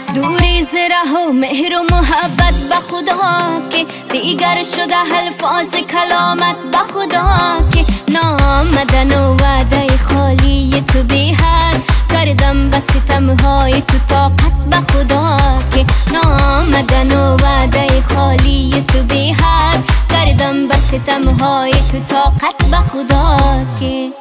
دوری ز ره و مهر و محبت به خدا که دیگر شده الفاظ کلامت به خدا که نامدن و وعده خالی تو بی حد کردم به ستمهای تو طاقت به خدا که نامدن و وعده خالی تو بی حد کردم به ستمهای تو طاقت به خدا که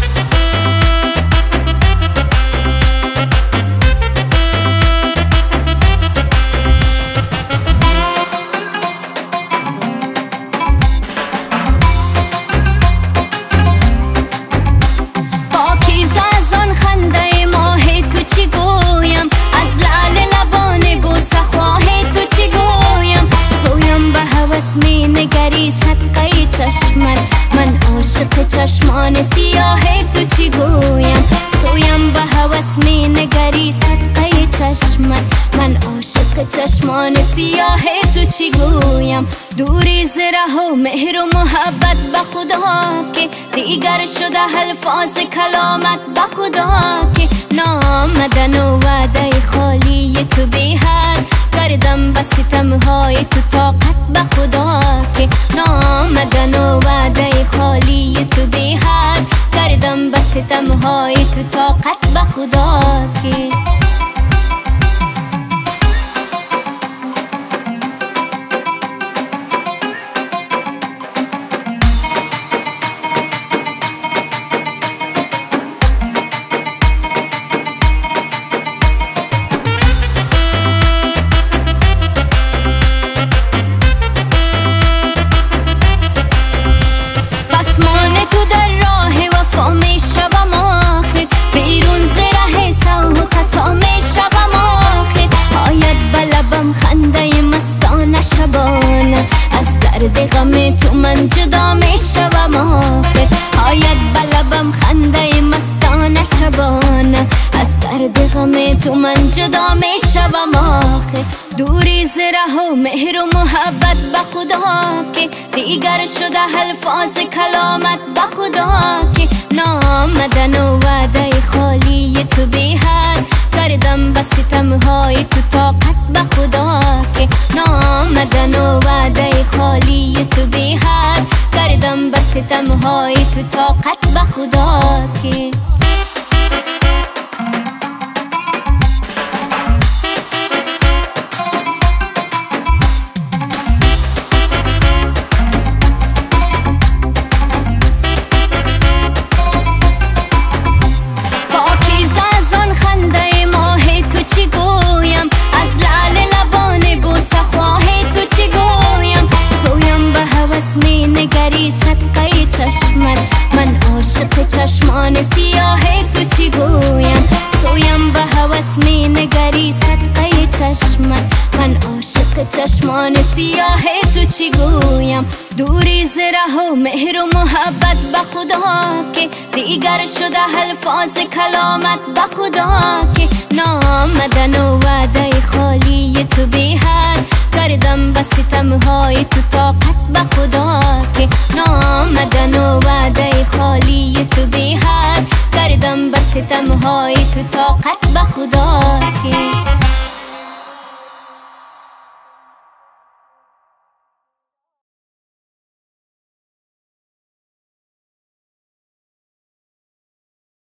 من عاشق چشمان سیاه تو چی گویم سویم به هوس می نگری صدقه چشمت من عاشق چشمان سیاه تو چی گویم دوری ز ره و مهر و محبت به خدا که دیگر شده الفاظ کلامت به خدا که نامدن و وعده خالی تو بی حد کردم به ستمهای تو طاقت به خدا که نامدن و وعده خالی تو بی حد کردم به ستمهای تو طاقت به خدا که غم تو من جدا می شوم آخر آید بلبم خنده مستانه شبانه از درد غم تو من جدا می شوم آخر دوری ز ره و مهر و محبت به خدا که دیگر شده الفاظ کلامت به خدا که نامدن و وعده خالی تو بی حد کردم به ستمهای تو طاقت به خدا که نامدن و وعده خالی تو بی حد کردم به ستمهای تو طاقت به خدا که من عاشق چشمان سیاه تو چی گویم سویم به هوس می نگری صدقه چشمت من عاشق چشمان سیاه تو چی گویم دوری ز ره و مهر و محبت به خدا که دیگر شده الفاظ کلامت به خدا که نامدن و وعده خالی تو بی حد کردم به ستمهای تو طاقت به خدا که نامدن و وعده خالی تو بی حد کردم به ستمهای تو طاقت به خدا که